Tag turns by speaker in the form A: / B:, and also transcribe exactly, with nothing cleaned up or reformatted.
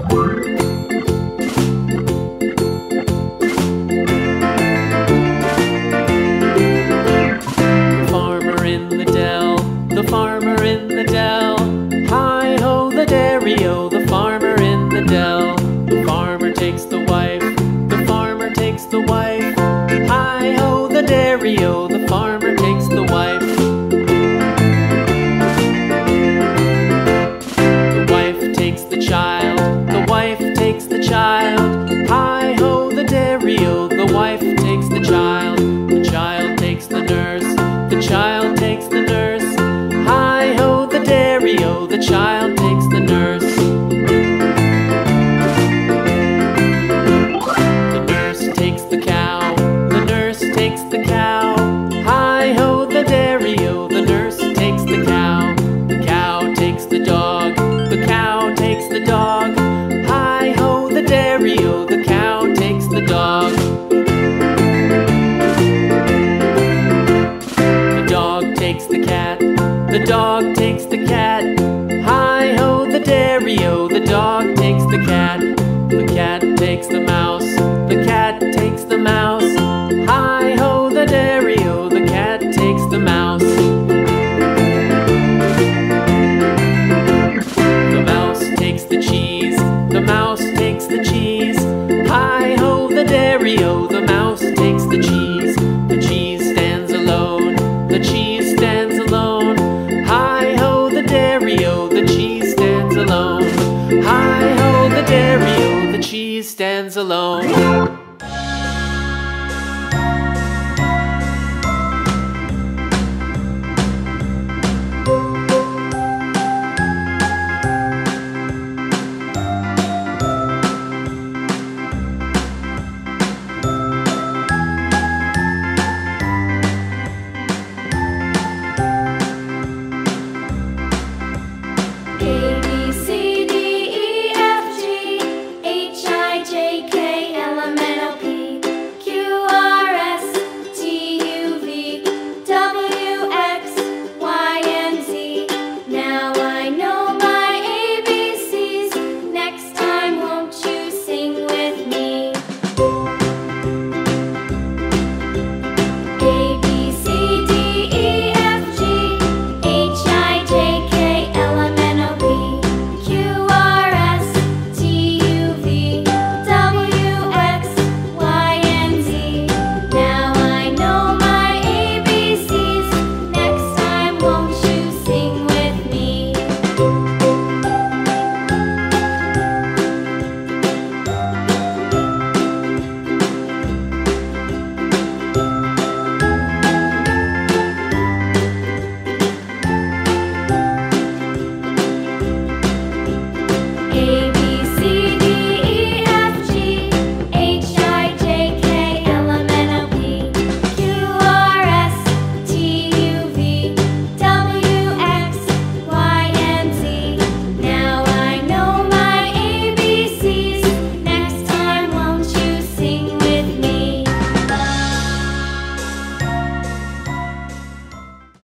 A: Farmer in the dell, the farmer in the dell. Hi-ho, the dairy-o, the farmer in the dell. The farmer takes the wife, the farmer takes the wife. Hi-ho, the dairy-o, the farmer takes the wife. The wife takes the child, the wife takes the child. Hi-ho, the dairy-o, the wife takes the child. The child takes the nurse, the child takes the nurse. Hi-ho, the dairy-o, the child takes the nurse. The nurse takes the cow, the nurse takes the cow. Hi-ho, the dairy-o, the nurse takes the cow. The cow takes the dog, the cow takes the dog. Hi-ho, the dairy-o, the cow takes the dog. The dog takes the cat, the dog takes the cat. Hi-ho, the dairy-o, the dog takes the cat. The cat takes the mouse, the cat takes the mouse. Hi-ho, the dairy-o, the cat takes the mouse. The mouse takes the cheese, the mouse takes the cheese. Hi-ho, the dairy-o, the mouse takes the cheese. The cheese stands alone, the cheese stands alone. Hi-ho, the dairy-o, the cheese stands alone. Hi-ho, the dairy-o, the cheese stands alone.